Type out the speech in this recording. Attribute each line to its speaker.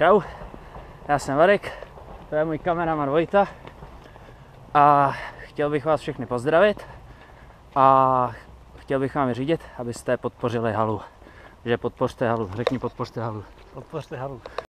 Speaker 1: Čau, já jsem Marek, to je můj kameraman Vojta a chtěl bych vás všechny pozdravit a chtěl bych vám říct, abyste podpořili halu. Že podpořte halu, řekni podpořte halu.
Speaker 2: Podpořte halu.